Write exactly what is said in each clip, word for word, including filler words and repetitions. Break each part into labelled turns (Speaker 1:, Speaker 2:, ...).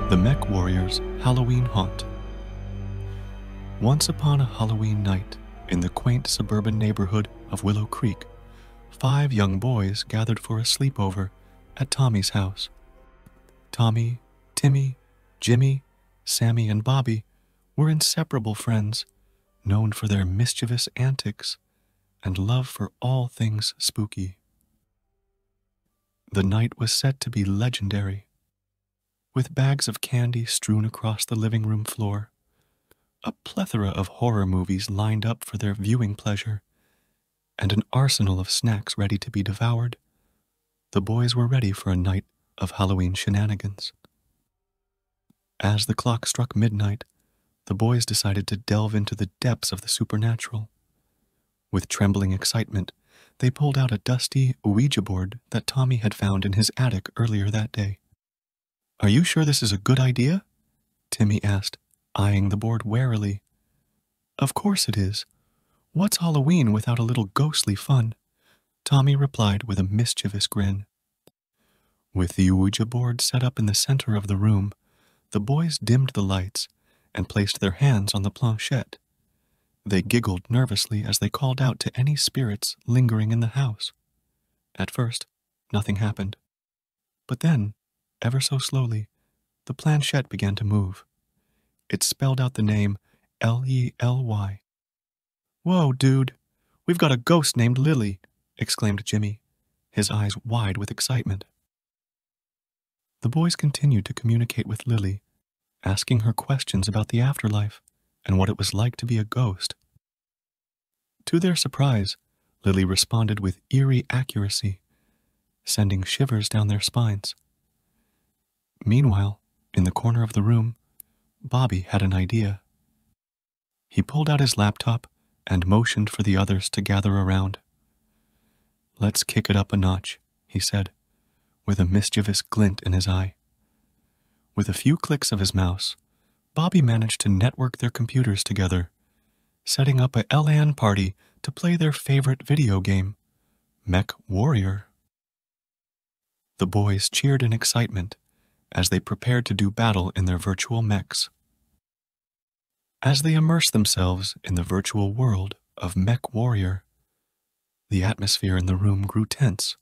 Speaker 1: The Mech Warrior's Halloween Haunt. Once upon a Halloween night, in the quaint suburban neighborhood of Willow Creek, five young boys gathered for a sleepover at Tommy's house. Tommy, Timmy, Jimmy, Sammy, and Bobby were inseparable friends, known for their mischievous antics and love for all things spooky. The night was set to be legendary. With bags of candy strewn across the living room floor, a plethora of horror movies lined up for their viewing pleasure, and an arsenal of snacks ready to be devoured, the boys were ready for a night of Halloween shenanigans. As the clock struck midnight, the boys decided to delve into the depths of the supernatural. With trembling excitement, they pulled out a dusty Ouija board that Tommy had found in his attic earlier that day. "Are you sure this is a good idea?" Timmy asked, eyeing the board warily. "Of course it is. What's Halloween without a little ghostly fun?" Tommy replied with a mischievous grin. With the Ouija board set up in the center of the room, the boys dimmed the lights and placed their hands on the planchette. They giggled nervously as they called out to any spirits lingering in the house. At first, nothing happened. But then, ever so slowly, the planchette began to move. It spelled out the name L E L Y. "Whoa, dude, we've got a ghost named Lily," exclaimed Jimmy, his eyes wide with excitement. The boys continued to communicate with Lily, asking her questions about the afterlife and what it was like to be a ghost. To their surprise, Lily responded with eerie accuracy, sending shivers down their spines. Meanwhile, in the corner of the room, Bobby had an idea. He pulled out his laptop and motioned for the others to gather around. "Let's kick it up a notch," he said, with a mischievous glint in his eye. With a few clicks of his mouse, Bobby managed to network their computers together, setting up a L A N party to play their favorite video game, Mech Warrior. The boys cheered in excitement as they prepared to do battle in their virtual mechs. As they immersed themselves in the virtual world of Mech Warrior, the atmosphere in the room grew tense.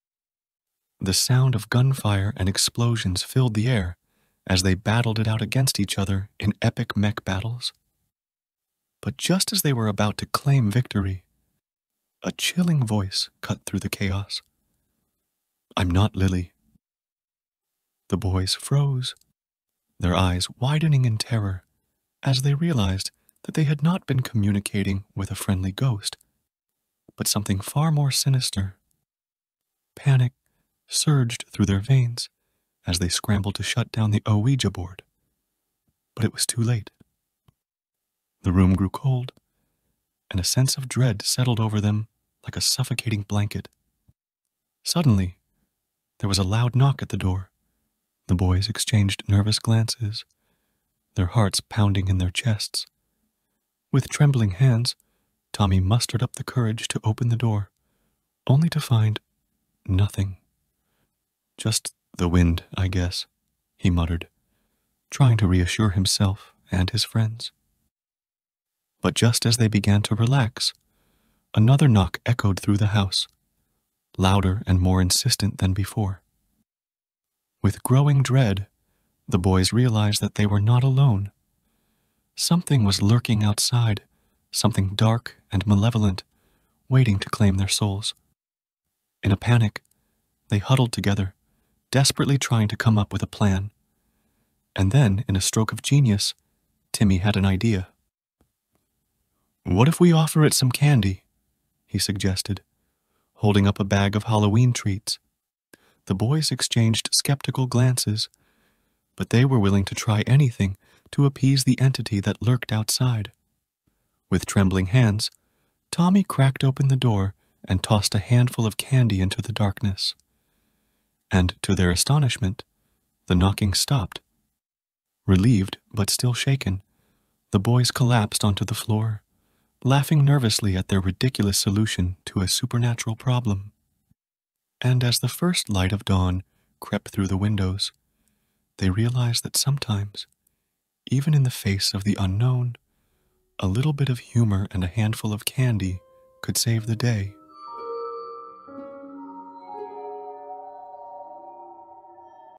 Speaker 1: The sound of gunfire and explosions filled the air as they battled it out against each other in epic mech battles. But just as they were about to claim victory, a chilling voice cut through the chaos. "I'm not Lily." The boys froze, their eyes widening in terror as they realized that they had not been communicating with a friendly ghost, but something far more sinister. Panic surged through their veins as they scrambled to shut down the Ouija board. But it was too late. The room grew cold, and a sense of dread settled over them like a suffocating blanket. Suddenly, there was a loud knock at the door. The boys exchanged nervous glances, their hearts pounding in their chests. With trembling hands, Tommy mustered up the courage to open the door, only to find nothing. "Just the wind, I guess," he muttered, trying to reassure himself and his friends. But just as they began to relax, another knock echoed through the house, louder and more insistent than before. With growing dread, the boys realized that they were not alone. Something was lurking outside, something dark and malevolent, waiting to claim their souls. In a panic, they huddled together, desperately trying to come up with a plan. And then, in a stroke of genius, Timmy had an idea. "What if we offer it some candy?" he suggested, holding up a bag of Halloween treats. The boys exchanged skeptical glances, but they were willing to try anything to appease the entity that lurked outside. With trembling hands, Tommy cracked open the door and tossed a handful of candy into the darkness. And to their astonishment, the knocking stopped. Relieved, but still shaken, the boys collapsed onto the floor, laughing nervously at their ridiculous solution to a supernatural problem. And as the first light of dawn crept through the windows, they realized that sometimes, even in the face of the unknown, a little bit of humor and a handful of candy could save the day.